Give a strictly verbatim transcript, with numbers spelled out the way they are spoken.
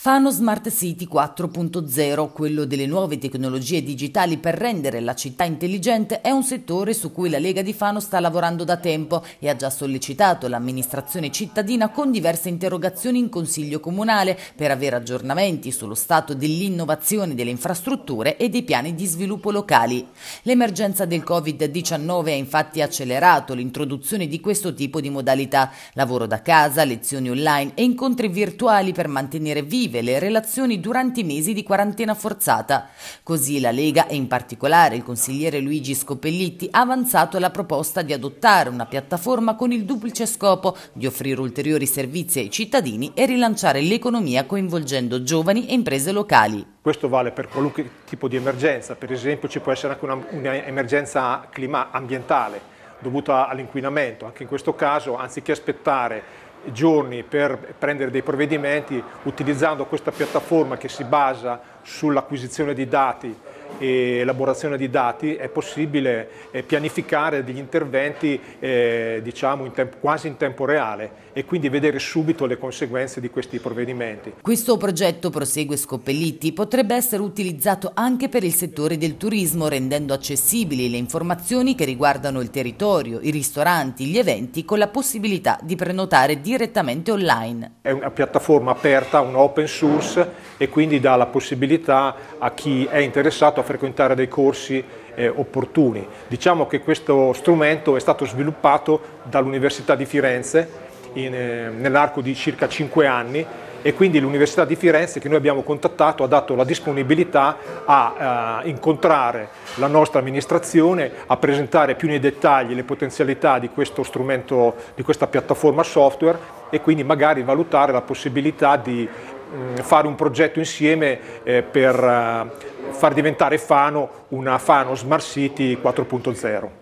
Fano Smart City quattro punto zero, quello delle nuove tecnologie digitali per rendere la città intelligente, è un settore su cui la Lega di Fano sta lavorando da tempo e ha già sollecitato l'amministrazione cittadina con diverse interrogazioni in Consiglio Comunale per avere aggiornamenti sullo stato dell'innovazione delle infrastrutture e dei piani di sviluppo locali. L'emergenza del Covid diciannove ha infatti accelerato l'introduzione di questo tipo di modalità: lavoro da casa, lezioni online e incontri virtuali per mantenere vive le relazioni durante i mesi di quarantena forzata. Così la Lega e in particolare il consigliere Luigi Scopellitti ha avanzato la proposta di adottare una piattaforma con il duplice scopo di offrire ulteriori servizi ai cittadini e rilanciare l'economia coinvolgendo giovani e imprese locali. Questo vale per qualunque tipo di emergenza. Per esempio ci può essere anche un'emergenza clima ambientale dovuta all'inquinamento. Anche in questo caso, anziché aspettare giorni per prendere dei provvedimenti, utilizzando questa piattaforma che si basa sull'acquisizione di dati e elaborazione di dati, è possibile eh, pianificare degli interventi eh, diciamo in tempo, quasi in tempo reale, e quindi vedere subito le conseguenze di questi provvedimenti. Questo progetto, prosegue Scopellitti, potrebbe essere utilizzato anche per il settore del turismo, rendendo accessibili le informazioni che riguardano il territorio, i ristoranti, gli eventi, con la possibilità di prenotare direttamente online. È una piattaforma aperta, un open source, e quindi dà la possibilità a chi è interessato a frequentare dei corsi eh, opportuni. Diciamo che questo strumento è stato sviluppato dall'Università di Firenze eh, nell'arco di circa cinque anni, e quindi l'Università di Firenze, che noi abbiamo contattato, ha dato la disponibilità a uh, incontrare la nostra amministrazione, a presentare più nei dettagli le potenzialità di questo strumento, di questa piattaforma software, e quindi magari valutare la possibilità di mh, fare un progetto insieme eh, per uh, far diventare Fano una Fano Smart City quattro punto zero.